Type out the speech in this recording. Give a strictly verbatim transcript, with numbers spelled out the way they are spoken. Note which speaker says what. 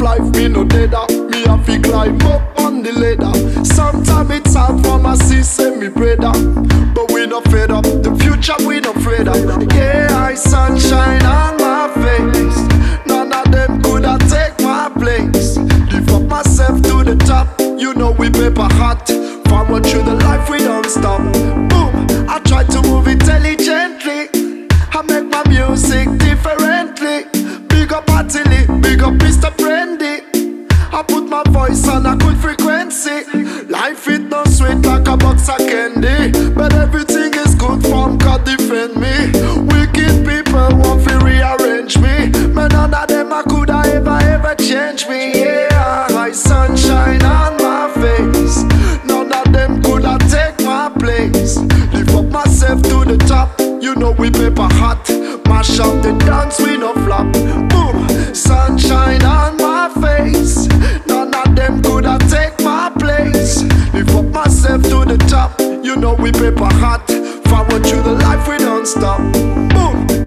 Speaker 1: life, me no deader. Me have to climb up on the ladder. Sometimes it's hard for my sister, me brother, but we not fed up. The future we not afraid of. Yeah, I sunshine on my face. None of them could have take my place. Lift up myself to the top. You know we paper hot. Forward through the life we don't stop. Boom, I try to move intelligently. I make my music differently. Big up Atili, big up Mister Friendly. I put my voice on a good frequency. Life it no sweet like a box of candy, but everything is good from God defend me. Wicked people want to rearrange me, but none of them I could ever ever change me. Yeah, my sunshine on my face. None of them could have take my place. Lift up myself to the top. You know we paper hot. Mash up the dance, we no flop. Boom, sunshine on my face. None of them could have take my place. Lift up myself to the top. You know we paper hot. Forward through the life, we don't stop. Boom.